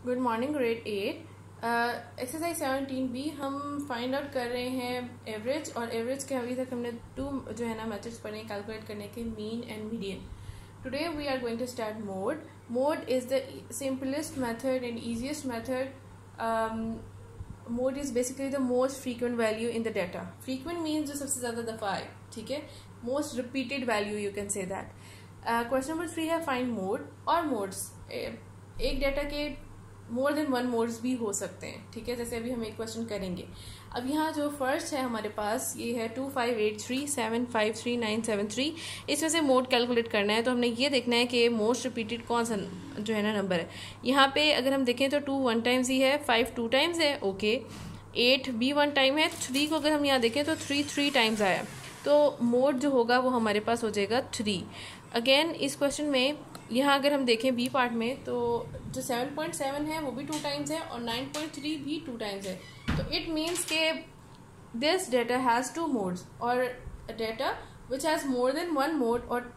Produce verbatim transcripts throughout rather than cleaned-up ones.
Good morning grade eight exercise seventeen B हम find out कर रहे हैं एवरेज और एवरेज के अभी तक हमने टू जो है ना मेथड्स पढ़े कैलकुलेट करने के mean and median. Today we are going to start mode. Mode is the simplest method and easiest method. Mode is basically the most frequent value in the data. Frequent means जो सबसे ज्यादा दफा आए, ठीक है. Most repeated value you can say that. Question number three है find mode और modes. एक डाटा के मोर देन वन मोड्स भी हो सकते हैं, ठीक है. जैसे अभी हम एक क्वेश्चन करेंगे. अब यहाँ जो फर्स्ट है हमारे पास ये है two five eight three seven five three nine seven three. इसमें से मोड कैलकुलेट करना है तो हमने ये देखना है कि मोस्ट रिपीटेड कौन सा जो है ना नंबर है. यहाँ पे अगर हम देखें तो टू वन टाइम्स ही है, फाइव टू टाइम्स है, ओके. एट भी वन टाइम है. थ्री को अगर हम यहाँ देखें तो थ्री थ्री टाइम्स आया, तो मोड जो होगा वो हमारे पास हो जाएगा थ्री. अगेन इस क्वेश्चन में यहाँ अगर हम देखें बी पार्ट में तो जो सेवन पॉइंट सेवन है वो भी टू टाइम्स है और नाइन पॉइंट थ्री भी टू टाइम्स है. तो इट मीन्स के this data has two modes और data which has more than one mode और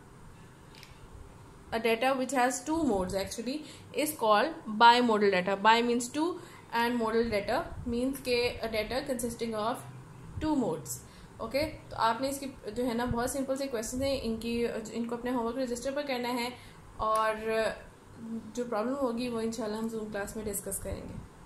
a data which has two modes actually is called bimodal data. Bi means two and modal data means के a data consisting of two modes. Okay okay? तो आपने इसकी जो है ना बहुत simple से क्वेश्चन है, इनकी इनको अपने होमवर्क रजिस्टर पर करना है और जो प्रॉब्लम होगी वो इंशाल्लाह हम जूम क्लास में डिस्कस करेंगे.